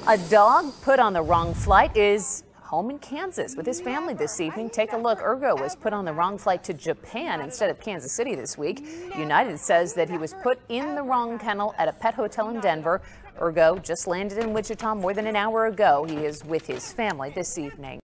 A dog put on the wrong flight is home in Kansas with his family this evening. Take a look. Irgo was put on the wrong flight to Japan instead of Kansas City this week. United says that he was put in the wrong kennel at a pet hotel in Denver. Irgo just landed in Wichita more than an hour ago. He is with his family this evening.